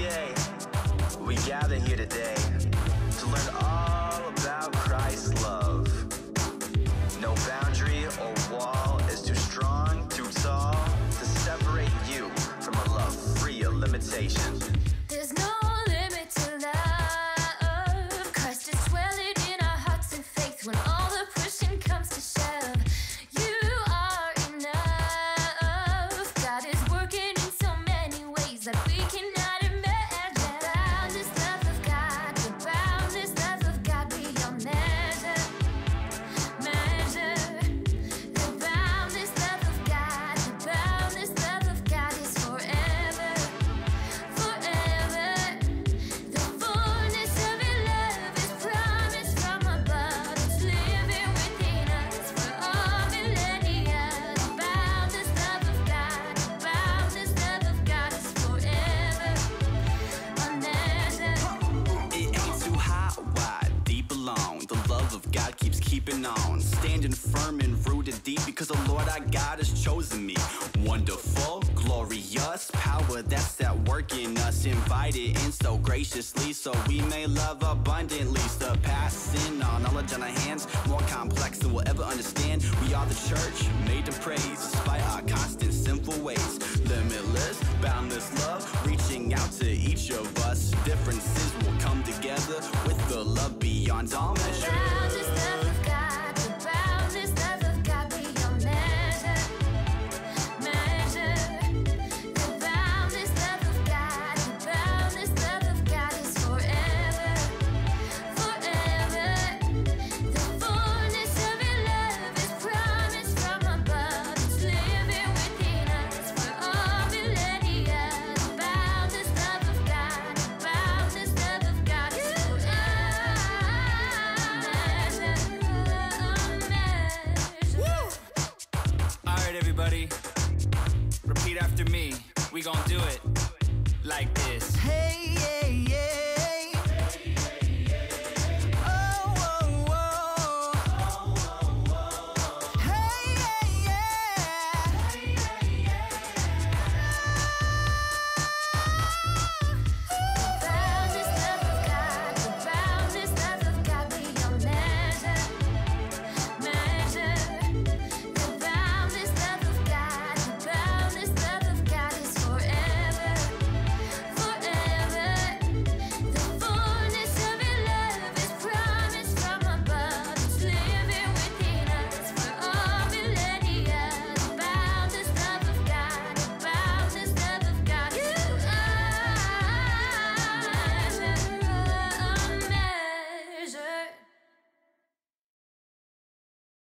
Yay! We gather here today to learn all about Christ's love. No boundary or wall is too strong, too tall to separate you from a love free of limitation. There's no limit to love. Christ is dwelling in our hearts in faith. When all the pushing comes to shove, you are enough. God is working in so many ways that we cannot imagine. The boundless love of God, the boundless love of God beyond measure, measure. The boundless love of God, the boundless love of God is forever, forever. The fullness of Your love is promised from above. It's living within us for all millennia. The boundless love of God, the boundless love of God is forever, unmeasured. It ain't too high, wide, deep alone. The love of God keeps keeping on. Standing firm and rooted deep because the Lord our God has chosen me. Wonderful, glorious power that's at work in us. Invited in so graciously so we may love abundantly. Surpassing our knowledge on our hands, more complex than we'll ever understand. We are the church, made to praise despite our constant sinful ways. Limitless, boundless love, reaching out to each of us. Differences will come together with the love beyond all measure.